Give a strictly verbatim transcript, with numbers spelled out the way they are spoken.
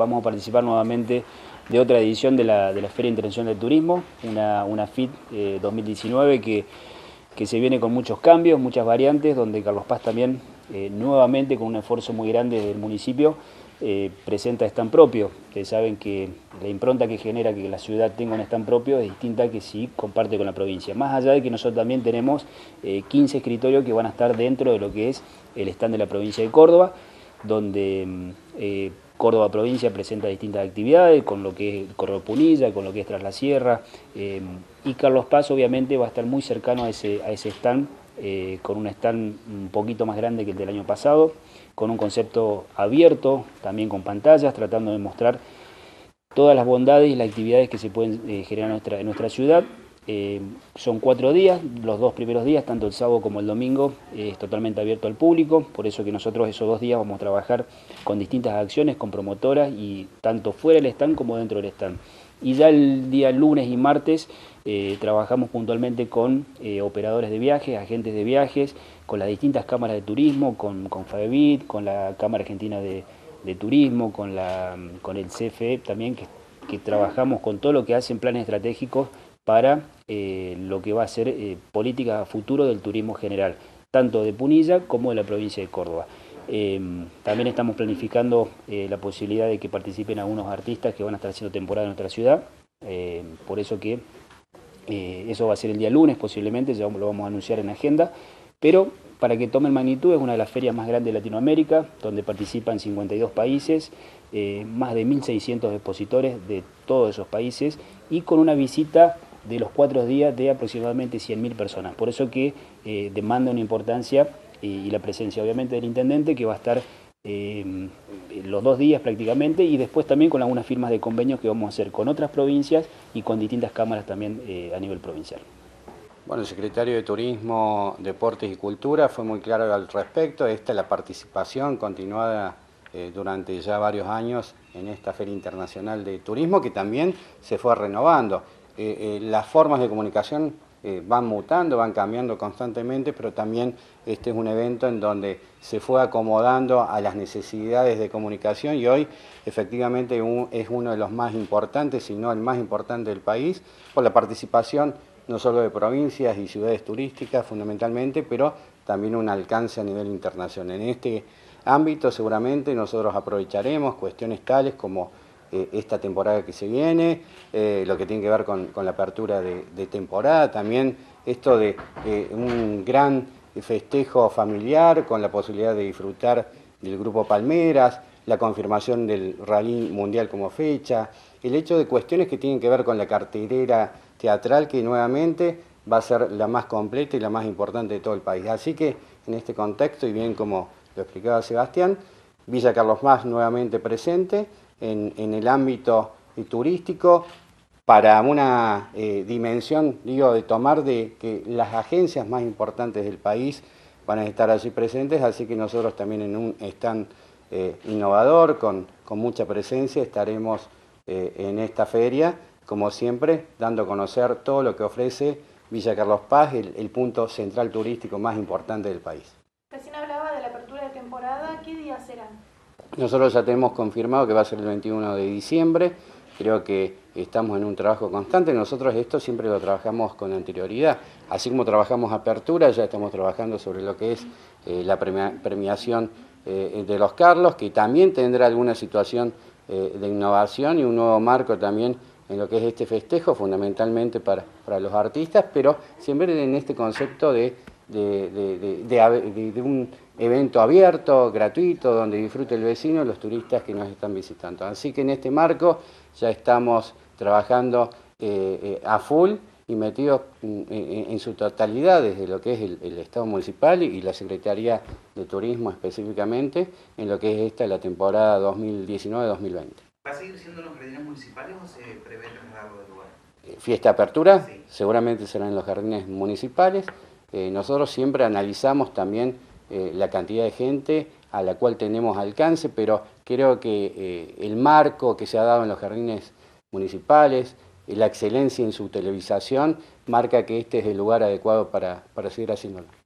vamos a participar nuevamente de otra edición de la, de la Feria Internacional del Turismo, una, una F I T eh, dos mil diecinueve que, que se viene con muchos cambios, muchas variantes, donde Carlos Paz también eh, nuevamente con un esfuerzo muy grande del municipio eh, presenta stand propio. Ustedes saben que la impronta que genera que la ciudad tenga un stand propio es distinta que si comparte con la provincia. Más allá de que nosotros también tenemos eh, quince escritorios que van a estar dentro de lo que es el stand de la provincia de Córdoba, donde eh, Córdoba provincia presenta distintas actividades, con lo que es Corredor Punilla, con lo que es Tras la Sierra, eh, y Carlos Paz obviamente va a estar muy cercano a ese, a ese stand, eh, con un stand un poquito más grande que el del año pasado, con un concepto abierto, también con pantallas, tratando de mostrar todas las bondades y las actividades que se pueden eh, generar en nuestra, en nuestra ciudad. Eh, son cuatro días, los dos primeros días, tanto el sábado como el domingo, eh, es totalmente abierto al público, por eso que nosotros esos dos días vamos a trabajar con distintas acciones, con promotoras, y tanto fuera del stand como dentro del stand. Y ya el día lunes y martes eh, trabajamos puntualmente con eh, operadores de viajes, agentes de viajes, con las distintas cámaras de turismo, con, con FABEVIT, con la Cámara Argentina de, de Turismo, con, la, con el C F E también, que, que trabajamos con todo lo que hacen planes estratégicos para eh, lo que va a ser eh, política a futuro del turismo general, tanto de Punilla como de la provincia de Córdoba. Eh, también estamos planificando eh, la posibilidad de que participen algunos artistas que van a estar haciendo temporada en nuestra ciudad, eh, por eso que eh, eso va a ser el día lunes posiblemente, ya lo vamos a anunciar en agenda, pero para que tomen magnitud, es una de las ferias más grandes de Latinoamérica, donde participan cincuenta y dos países, eh, más de mil seiscientos expositores de todos esos países, y con una visita de los cuatro días de aproximadamente cien mil personas. Por eso que eh, demanda una importancia y, y la presencia obviamente del intendente, que va a estar eh, los dos días prácticamente, y después también con algunas firmas de convenios que vamos a hacer con otras provincias y con distintas cámaras también eh, a nivel provincial. Bueno, el secretario de Turismo, Deportes y Cultura fue muy claro al respecto. Esta es la participación continuada eh, durante ya varios años en esta Feria Internacional de Turismo, que también se fue renovando. Eh, eh, las formas de comunicación eh, van mutando, van cambiando constantemente, pero también este es un evento en donde se fue acomodando a las necesidades de comunicación, y hoy efectivamente un, es uno de los más importantes, si no el más importante del país, por la participación no solo de provincias y ciudades turísticas fundamentalmente, pero también un alcance a nivel internacional. En este ámbito seguramente nosotros aprovecharemos cuestiones tales como eh, esta temporada que se viene, eh, lo que tiene que ver con, con la apertura de, de temporada, también esto de eh, un gran festejo familiar con la posibilidad de disfrutar del Grupo Palmeras, la confirmación del Rally Mundial como fecha, el hecho de cuestiones que tienen que ver con la cartelera teatral, que nuevamente va a ser la más completa y la más importante de todo el país. Así que en este contexto, y bien como lo explicaba Sebastián, Villa Carlos Paz nuevamente presente en, en el ámbito turístico, para una eh, dimensión, digo, de tomar de que las agencias más importantes del país van a estar allí presentes, así que nosotros también en un stand eh, innovador, con, con mucha presencia, estaremos eh, en esta feria, como siempre, dando a conocer todo lo que ofrece Villa Carlos Paz, el, el punto central turístico más importante del país. Recién hablaba de la apertura de temporada, ¿qué días serán? Nosotros ya tenemos confirmado que va a ser el veintiuno de diciembre, creo que estamos en un trabajo constante, nosotros esto siempre lo trabajamos con anterioridad, así como trabajamos apertura, ya estamos trabajando sobre lo que es eh, la premia, premiación eh, de los Carlos, que también tendrá alguna situación eh, de innovación y un nuevo marco también en lo que es este festejo, fundamentalmente para, para los artistas, pero siempre en este concepto de, de, de, de, de, de un evento abierto, gratuito, donde disfrute el vecino y los turistas que nos están visitando. Así que en este marco ya estamos trabajando eh, eh, a full y metidos en, en, en su totalidad desde lo que es el, el Estado municipal y la Secretaría de Turismo específicamente, en lo que es esta la temporada dos mil diecinueve dos mil veinte. ¿Va a seguir siendo en los jardines municipales o se prevé trasladarlo de lugar? Fiesta de apertura, sí. Seguramente será en los jardines municipales. Eh, nosotros siempre analizamos también eh, la cantidad de gente a la cual tenemos alcance, pero creo que eh, el marco que se ha dado en los jardines municipales, eh, la excelencia en su televisación, marca que este es el lugar adecuado para, para seguir haciéndolo.